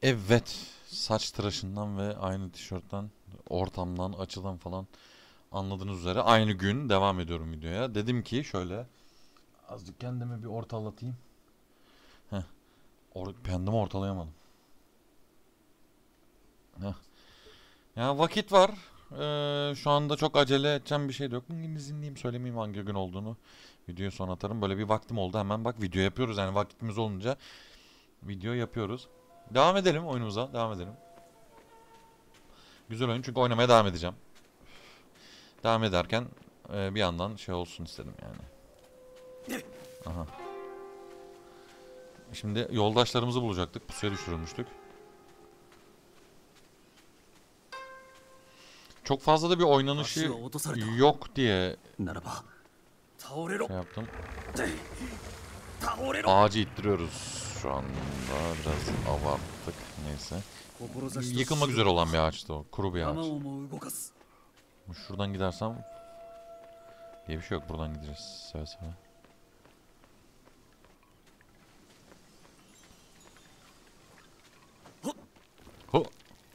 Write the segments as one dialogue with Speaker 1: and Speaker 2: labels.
Speaker 1: Evet, saç tıraşından ve aynı tişörtten, ortamdan, açıdan falan anladığınız üzere aynı gün devam ediyorum videoya. Dedim ki şöyle azıcık kendimi bir ortalatayım. Heh, kendimi ortalayamadım. Heh. Ya vakit var. Şu anda çok acele edeceğim bir şey de yok. Bugün izinliyim, söylemeyeyim hangi gün olduğunu. Videoyu sonra atarım. Böyle bir vaktim oldu, hemen bak video yapıyoruz. Yani vaktimiz olunca video yapıyoruz. Devam edelim oyunumuza, devam edelim. Güzel oyun çünkü oynamaya devam edeceğim. Devam ederken bir yandan şey olsun istedim yani. Aha. Şimdi yoldaşlarımızı bulacaktık. Pusuya düşürülmüştük. Çok fazla da bir oynanışı yok diye şey yaptım. Ağacı ittiriyoruz şu anda. Biraz abarttık. Neyse. Yıkılmak üzere olan bir ağaçtı o. Kuru bir ağaç. Şuradan gidersem diye bir şey yok. Buradan gideceğiz. Seve seve. Ho.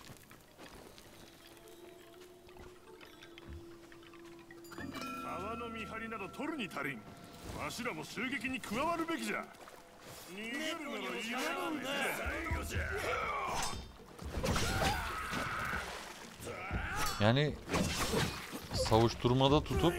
Speaker 1: Yani savuşturmada tutup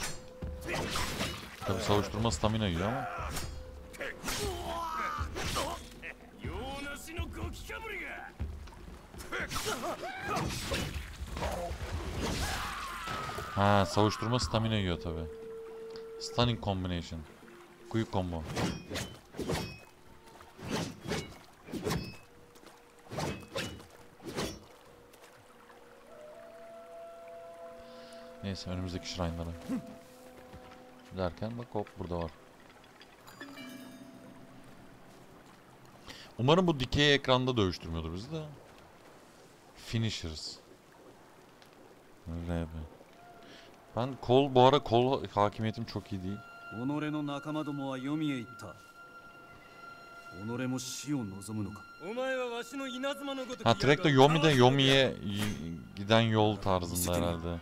Speaker 1: tabi savuşturma stamina yiyor ama ha, savuşturma stamina yiyor tabi. Stunning combination. Quick combo. Neyse, önümüzdeki şirinlara derken bak hop burada var. Umarım bu dikey ekranda dövüştürmüyordur bizi de. Finishers. Öyle yapayım. Ben bu ara kol hakimiyetim çok iyi değil. Ha, direkt de Yomi'de Yomi'ye giden yol tarzında herhalde.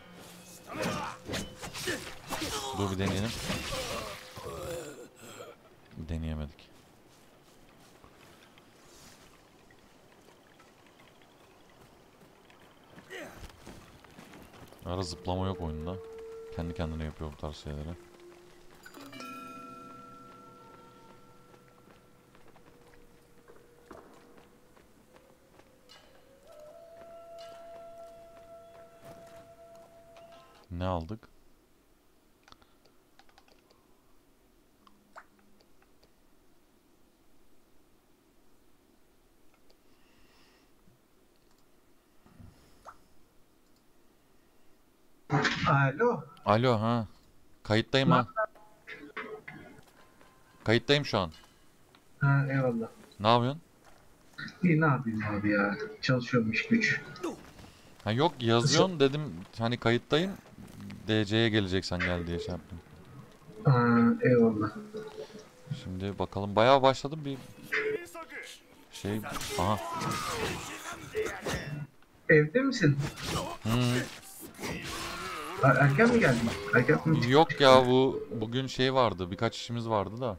Speaker 1: Dur bir deneyelim. Deneyemedik. Ara zıplama yok oyunda. Kendi kendine yapıyor bu tarz şeyleri. Ne aldık?
Speaker 2: Alo.
Speaker 1: Alo, ha. Kayıttayım ha. Kayıttayım şu an.
Speaker 2: Ha, eyvallah.
Speaker 1: Ne yapıyorsun?
Speaker 2: İyi, ne yapayım abi ya. Çalışıyorum, iş güç.
Speaker 1: Ha yok, yazıyorsun dedim hani kayıttayım. DC'ye geleceksen gel diye şey yaptım.
Speaker 2: Ha, eyvallah.
Speaker 1: Şimdi bakalım, bayağı başladım bir şey. Aha.
Speaker 2: Evde misin? Erken mi geldin? Erken mi çıktın?
Speaker 1: Yok ya, bugün şey vardı, birkaç işimiz vardı da.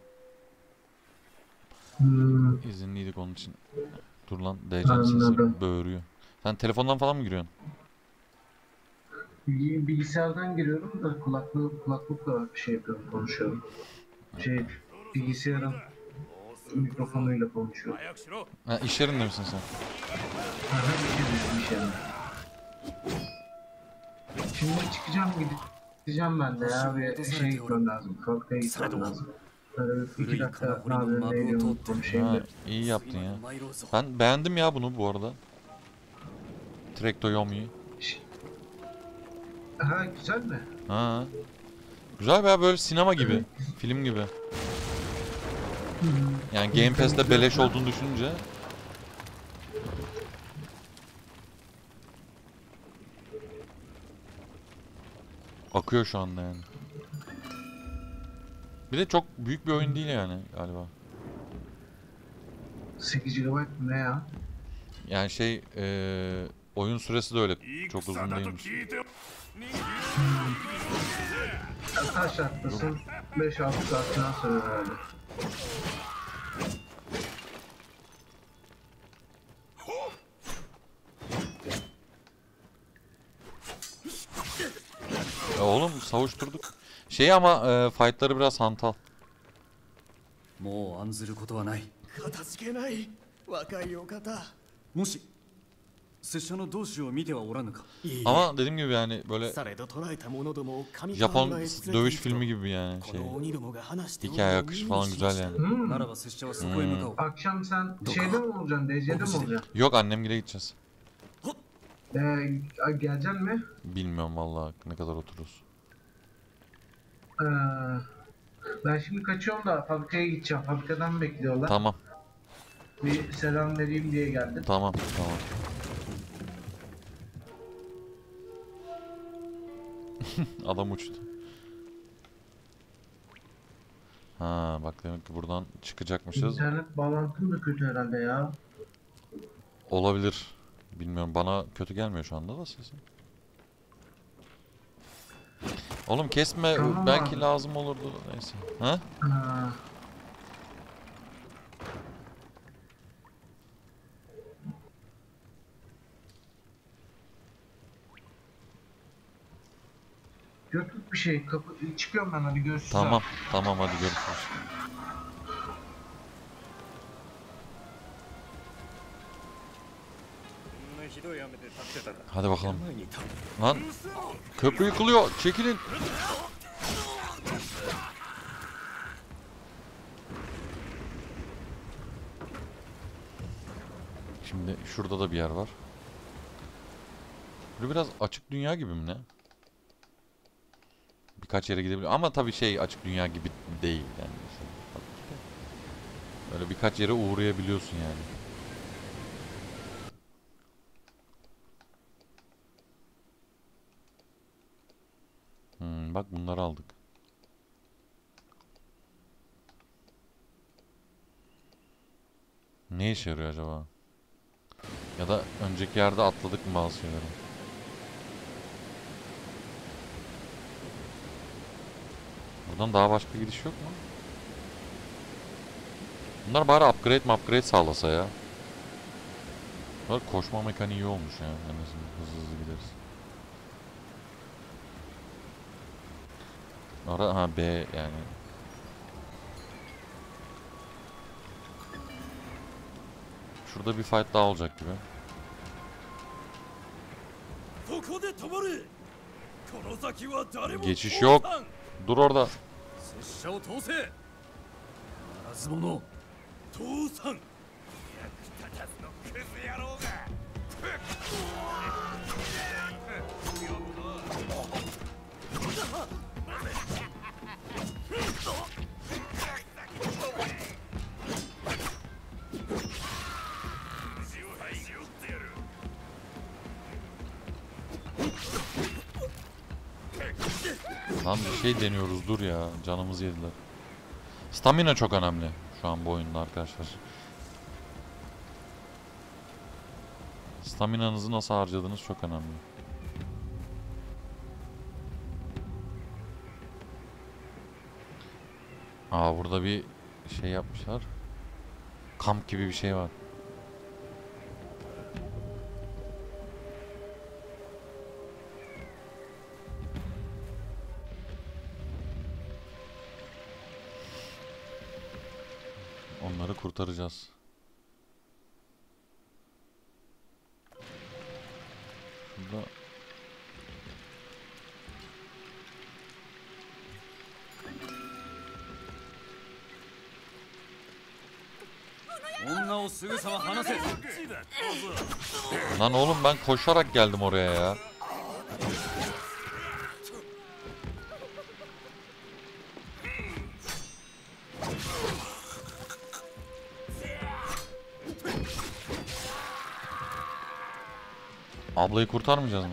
Speaker 1: İzinliydik onun için. Dur lan, DC'nin sesi
Speaker 2: Anladım.
Speaker 1: böğürüyor. Sen telefondan falan mı giriyorsun?
Speaker 2: Bilgisayardan giriyorum da kulaklıkla şey yapıyorum, konuşuyorum. Şey, bilgisayarın mikrofonuyla konuşuyorum.
Speaker 1: Ha, iş yerinde misin sen?
Speaker 2: Ha, iş yerinde. Şimdi çıkacağım, gideceğim ben de ya. Bir şey gitmem lazım. Fabrikaya gitmem lazım. Böyle 2 dakika ne yapıyorsun, ne ediyorsun konuşayım
Speaker 1: Ha,
Speaker 2: dedim.
Speaker 1: iyi yaptın ya. Ben beğendim ya bunu bu arada. Trekto Yomi'yi.
Speaker 2: Ha, güzel mi?
Speaker 1: Ha. Güzel ya, böyle sinema gibi. Film gibi. Yani Game Pass'te beleş olduğunu düşününce. Akıyor şu anda yani. Bir de çok büyük bir oyun değil yani galiba.
Speaker 2: 8 GB ne ya?
Speaker 1: Yani şey oyun süresi de öyle çok uzun değilmiş.
Speaker 2: Taş atlasın 5-6 saat falan sürer herhalde.
Speaker 1: Oğlum savuşturduk. Şey ama fight'ları biraz hantal.
Speaker 3: もう案ずることはない。
Speaker 4: 片付けない若いお方
Speaker 3: もし拙者の同志を見てはおらぬか。
Speaker 1: Ama dediğim gibi yani böyle
Speaker 4: されど捕らえた者どもを神
Speaker 1: Japon
Speaker 4: 川村へ連れて行くと
Speaker 1: dövüş filmi gibi yani
Speaker 4: こ
Speaker 1: şey.
Speaker 4: の鬼どもが話しておる
Speaker 1: Hikaye
Speaker 4: のを
Speaker 1: akışı
Speaker 4: 耳
Speaker 1: falan
Speaker 4: にし
Speaker 1: güzel
Speaker 4: ました
Speaker 1: yani.
Speaker 3: ならば拙者はそこへ向かおう。
Speaker 2: Akşam sen şeyde mi olacaksın? DC'de mi olacaksın?
Speaker 1: Yok annemgile gideceğiz.
Speaker 2: Geleceksin mi?
Speaker 1: Bilmiyorum vallahi ne kadar otururuz.
Speaker 2: Ee, ben şimdi kaçıyorum da fabrikaya gideceğim. Fabrikadan mı bekliyorlar?
Speaker 1: Tamam
Speaker 2: Bir selam vereyim diye geldim.
Speaker 1: tamam. Adam uçtu. Ha bak demek ki buradan çıkacakmışız.
Speaker 2: İnternet bağlantım da kötü herhalde ya.
Speaker 1: Olabilir. Bilmiyorum bana kötü gelmiyor şu anda da sesim. Oğlum kesme
Speaker 2: Tamam
Speaker 1: belki
Speaker 2: abi.
Speaker 1: lazım olurdu neyse. Ha?
Speaker 2: Ha. Götlük bir şey. Çıkıyorum ben, hadi görüşürüz.
Speaker 1: Tamam tamam hadi görüşürüz. Hadi bakalım. Lan köprü yıkılıyor. Çekilin. Şimdi şurada da bir yer var. Böyle biraz açık dünya gibi mi ne? Birkaç yere gidebiliyor ama tabii şey açık dünya gibi değil yani. Böyle birkaç yere uğrayabiliyorsun yani. Bak bunları aldık. Ne işe yarıyor acaba? Ya da önceki yerde atladık mı bazı şeyleri? Buradan daha başka gidiş yok mu? Bunlar bari upgrade sağlasa ya. Bunlar koşma mekaniği iyi olmuş ya. En azından hızlı gideriz. Ha B yani. Şurada bir fight daha olacak gibi. Geçiş yok. Dur orada.
Speaker 3: 拙者を通せ。ならず者。
Speaker 4: 父さん役立たずのクズ野郎が
Speaker 1: Lan bir şey deniyoruz dur ya. Canımızı yediler. Stamina çok önemli şu an bu oyunda arkadaşlar. Staminanızı nasıl harcadığınız çok önemli. Aa burada bir şey yapmışlar. Kamp gibi bir şey var. Onları kurtaracağız. Şurada lan oğlum ben koşarak geldim oraya ya. Ablayı kurtarmayacağız mı?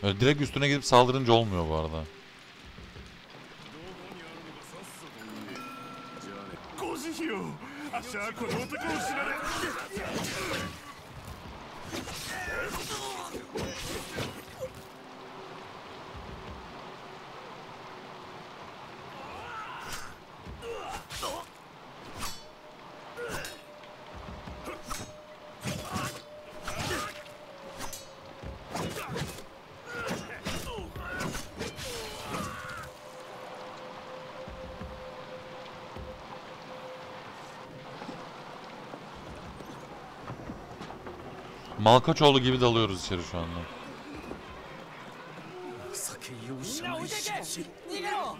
Speaker 1: Öyle direkt üstüne gidip saldırınca olmuyor bu arada.
Speaker 4: ご慈悲をあっしはこの男を知られ
Speaker 1: Malkaçoğlu gibi dalıyoruz içeri şu anda.
Speaker 3: 酒容赦ないし逃げろ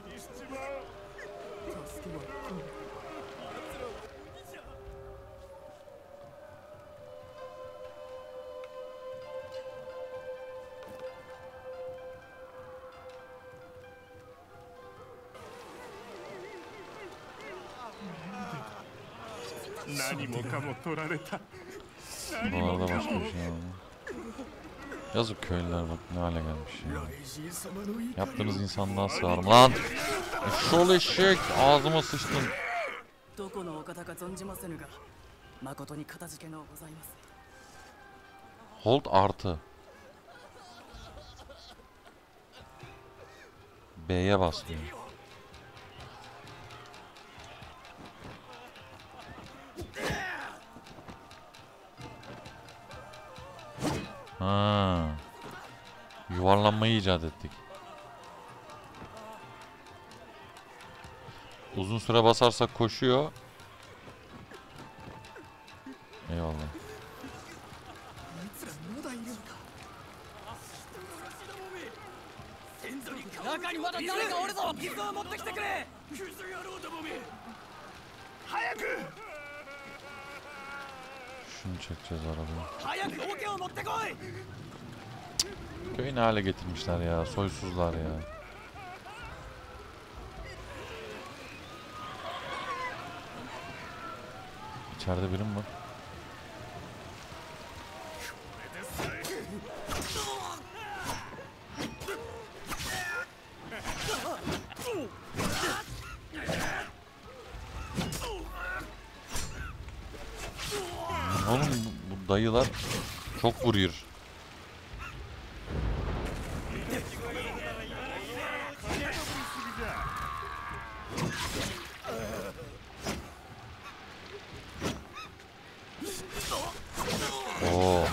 Speaker 4: 何もかも取られた
Speaker 1: Bu arada başka bir şey var. Yazık köylüler bak ne hale gelmiş ya. Yaptığınız insanlığa sığarım lan. Eşşoğlu eşek ağzıma sıçtın.
Speaker 3: どこのお方か存じませぬが誠にかたじけのうございます
Speaker 1: Hold artı. B'ye bas diyor. Ha. Yuvarlanmayı icat ettik. Uzun süre basarsak koşuyor. Eyvallah.
Speaker 3: 中にまだ誰かおるぞ水を持ってきてくれ
Speaker 1: Şunu çekeceğiz arabayı.
Speaker 3: 早く桶を持ってこい
Speaker 1: Köyü ne hale getirmişler ya. Soysuzlar ya. İçeride biri mi var? Oğlum bu dayılar çok vuruyor. Oo.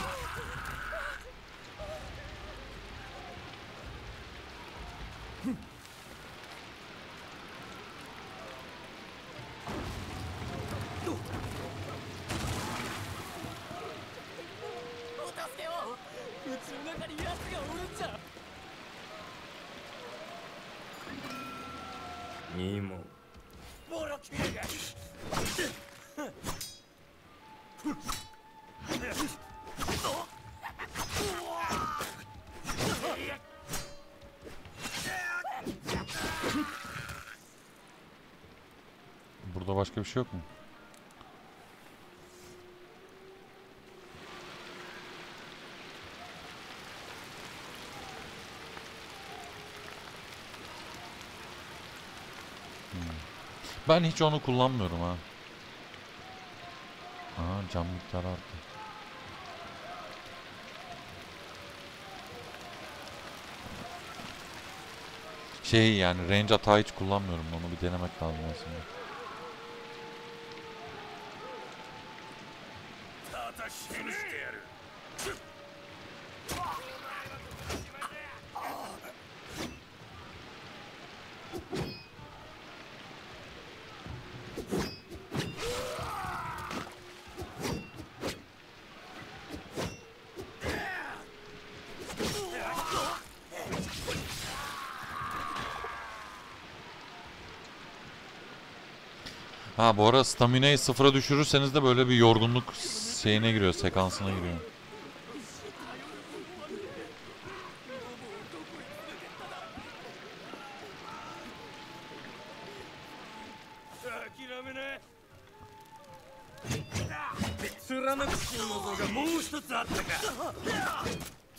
Speaker 1: Burada başka bir şey yok mu? Ben hiç onu kullanmıyorum ha. Aha cam miktarı arttı. Şey yani range atağı hiç kullanmıyorum. Onu bir denemek lazım aslında. Ha bu ara stamina'yı sıfıra düşürürseniz de böyle bir yorgunluk şeyine giriyor, sekansına giriyor.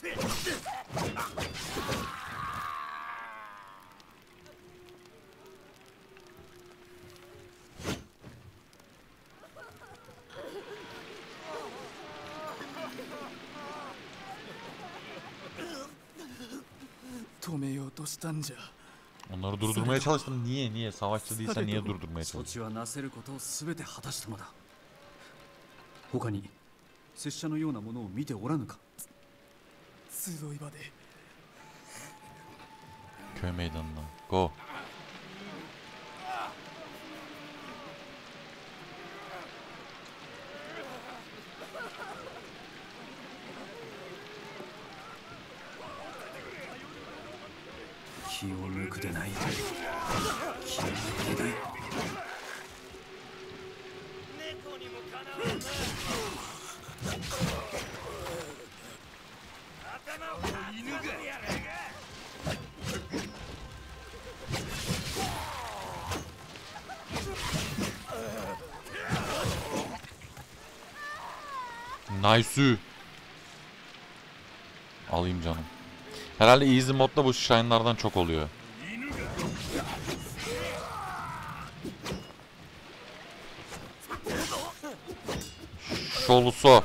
Speaker 3: 止めようとしたんじゃ。
Speaker 1: Onları durdurmaya çalıştım. Niye? Savaşçı değilsen niye durdurmaya
Speaker 3: 措
Speaker 1: çalıştın?
Speaker 3: 置はなせることを全て果たしたのだ。他に拙者のようなものを見ておらぬか。集い場で
Speaker 1: Köy meydanına. Go.
Speaker 3: 気を抜くでない。気を抜くでない。
Speaker 4: 猫にもかなわんな。頭を犬がやれが。
Speaker 1: Nice. Alayım canım. Herhalde easy modda bu shine'lardan çok oluyor. Şolusu.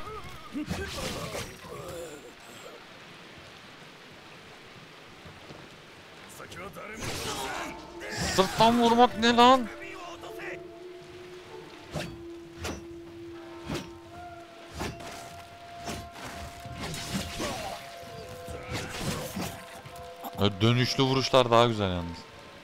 Speaker 1: Sırttan vurmak ne lan? Dönüşlü vuruşlar daha güzel yalnız.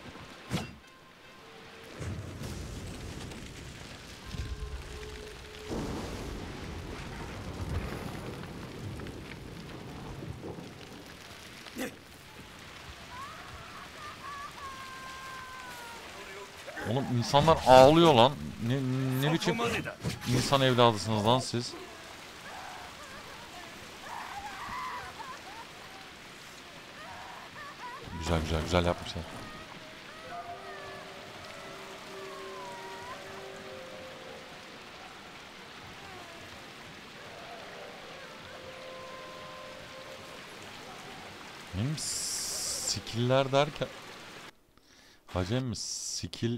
Speaker 1: Oğlum insanlar ağlıyor lan. Ne biçim insan evladısınız lan siz? Güzel yapmışlar. Benim skill'ler derken hacem mi skill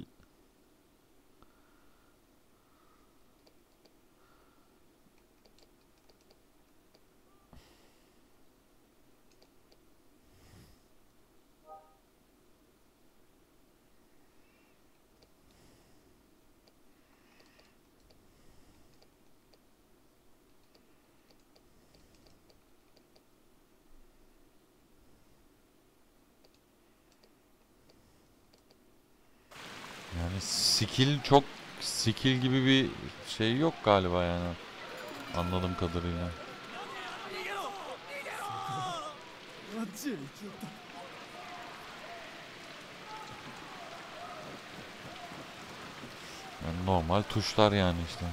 Speaker 1: yani skill gibi bir şey yok galiba yani anladığım kadarıyla. Yani normal tuşlar yani işte.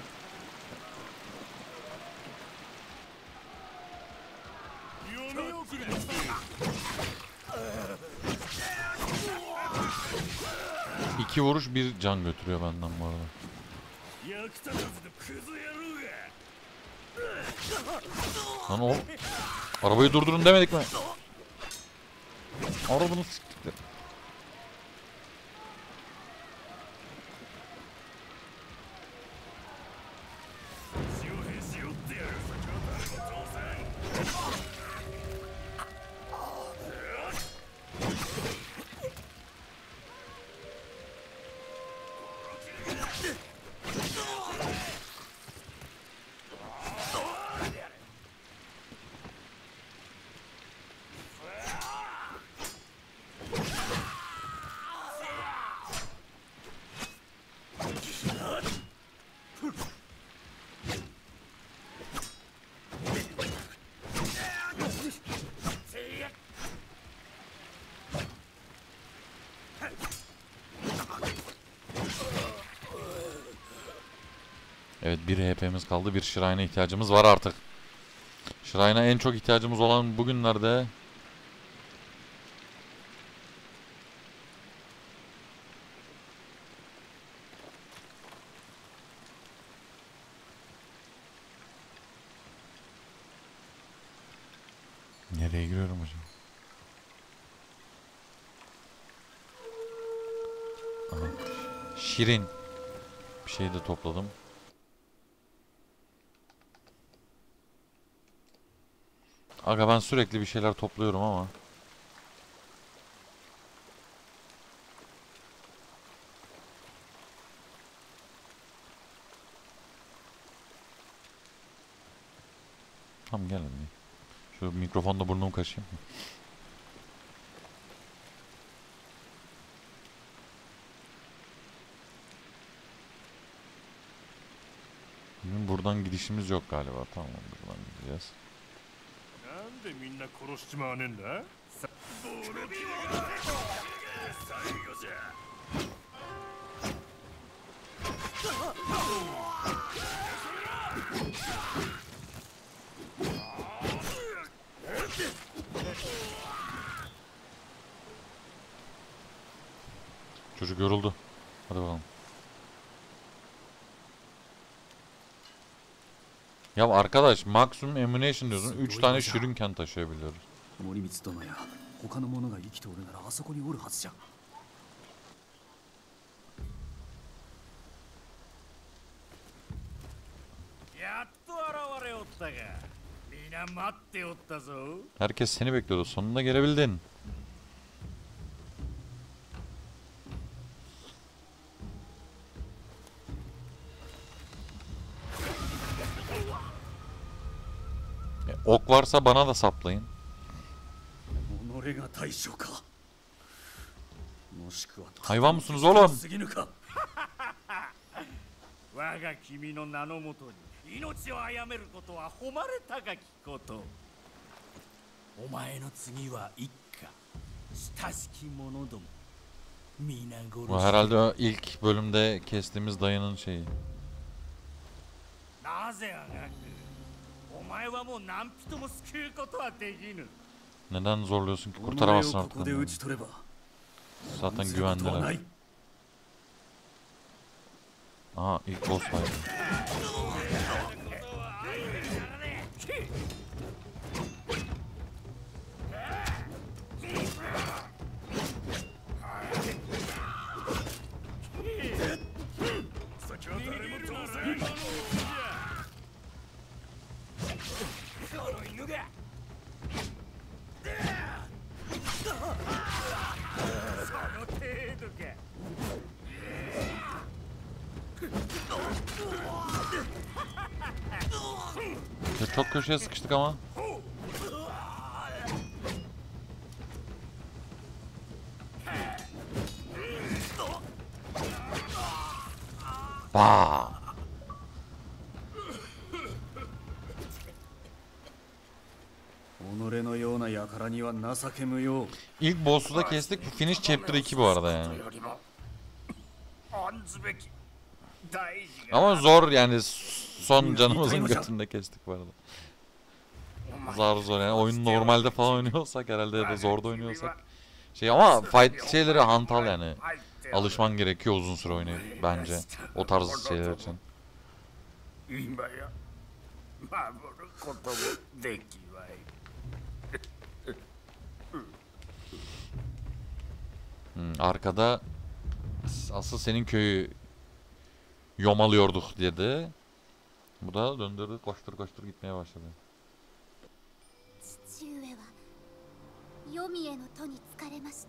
Speaker 1: İki vuruş bir can götürüyor benden bu arada. Lan o arabayı durdurun demedik mi? Arabanı siktikler. Evet, bir HP'miz kaldı. Bir Shrine'a ihtiyacımız var artık. Shrine'a en çok ihtiyacımız olan bugünlerde. Nereye giriyorum hocam? Aha. Şirin. Bir şey de topladım. Aga ben sürekli bir şeyler topluyorum ama. Tamam gel hadi. Şu mikrofonda burnumu kaşıyım mı? Bizim buradan gidişimiz yok galiba. Tamam buradan gideceğiz.
Speaker 4: なんでみんな殺しちまわねえんださボルビモ最後じゃ
Speaker 1: Çocuk yoruldu. Hadi bakalım. Ya arkadaş maksimum ammunition diyorsun. 3 tane shuriken taşıyabiliyoruz.
Speaker 3: 森光殿や他の者が生きておるならあそこにおるはずじゃ。
Speaker 4: やっと現れおったが皆待っておったぞ
Speaker 1: Herkes seni bekliyordu. Sonunda gelebildin. Ok varsa bana da saplayın.
Speaker 3: 己が大将か。もしくは
Speaker 1: Hayvan mısınız oğlum?
Speaker 3: 過ぎぬか。
Speaker 4: 我が君の名のもとに命を殺めることは誉れ高きことお前の次は一家親しき者ども皆殺し
Speaker 1: Bu herhalde ilk bölümde kestiğimiz dayının şeyi.
Speaker 4: なぜあがくお前はもう何人も救うことはできぬ
Speaker 1: Neden zorluyorsun ki?
Speaker 3: 己を
Speaker 1: Kurtaramazsın
Speaker 3: こ
Speaker 1: artık
Speaker 3: こで
Speaker 1: onları.
Speaker 3: 討ち取れば
Speaker 1: Zaten
Speaker 3: することはな
Speaker 1: güvendeler.
Speaker 3: い。
Speaker 1: Aha ilk boss var. Çok köşeye sıkıştık ama. Ba.
Speaker 3: 己のような輩には情け無用。
Speaker 1: İlk boss'u da kestik. Finish chapter 2 bu arada yani.
Speaker 4: よりも案ずべき大事が
Speaker 1: Ama zor yani son canımızın götünde kestik bu arada. Zor zor yani oyun normalde falan oynuyorsak herhalde ya da zorda oynuyorsak. Şey ama fight şeyleri hantal yani. Alışman gerekiyor uzun süre oynayıp bence. O tarz şeyler için.
Speaker 4: 今や守ることもできわい
Speaker 1: Arkada asıl senin köyü yomalıyorduk dedi. Bu da döndürdü koştur koştur gitmeye başladı.
Speaker 5: 父上は黄泉への戸に疲れました。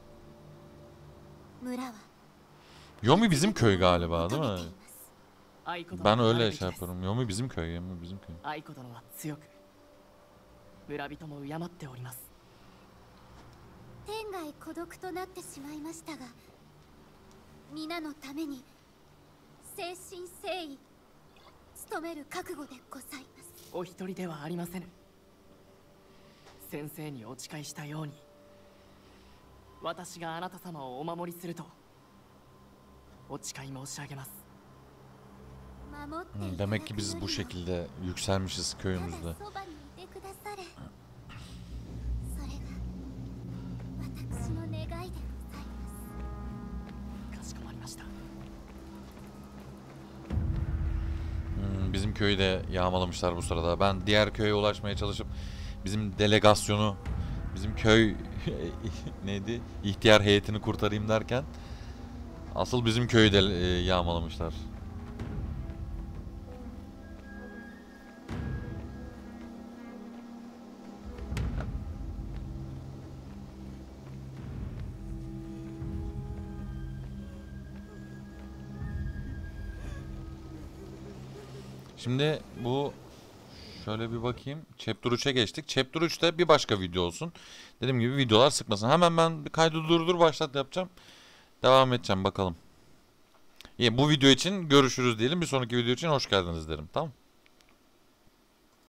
Speaker 5: 村は
Speaker 1: Yomi bizim köy galiba değil
Speaker 5: 求め
Speaker 1: mi?
Speaker 5: ています。
Speaker 6: 愛子殿
Speaker 1: Ben
Speaker 6: の
Speaker 1: öyle
Speaker 6: なるべき
Speaker 1: şey
Speaker 6: です
Speaker 1: yapıyorum. Yomi bizim köy, Yomi bizim köy.
Speaker 6: 愛子殿は強く村人も敬っております。
Speaker 5: 天涯孤独となってしまいましたが、皆のために誠心誠意努める覚悟でございます。
Speaker 6: お一人ではありませぬ。先生にお誓いしたように、私があなた様をお守りするとお誓い申し上げます。
Speaker 5: 守っていただ
Speaker 1: Demek
Speaker 5: く
Speaker 1: ki
Speaker 5: よ
Speaker 1: biz
Speaker 5: り
Speaker 1: bu
Speaker 5: も
Speaker 1: şekilde yükselmişiz
Speaker 5: ただ
Speaker 1: köyümüzde.
Speaker 5: そばにいてくだされ。それが私の願いでございます。
Speaker 6: かしこまりました。
Speaker 1: Bizim köyü de yağmalamışlar bu sırada. Ben diğer köye ulaşmaya çalışıp bizim delegasyonu, bizim köy neydi? İhtiyar heyetini kurtarayım derken asıl bizim köyü de yağmalamışlar. Şimdi bu şöyle bir bakayım. Chapter 3'e geçtik. Chapter 3'te bir başka video olsun. Dediğim gibi videolar sıkmasın. Hemen ben bir kaydı durdur başlat yapacağım. Devam edeceğim bakalım. İyi, bu video için görüşürüz diyelim. Bir sonraki video için hoş geldiniz derim. Tamam.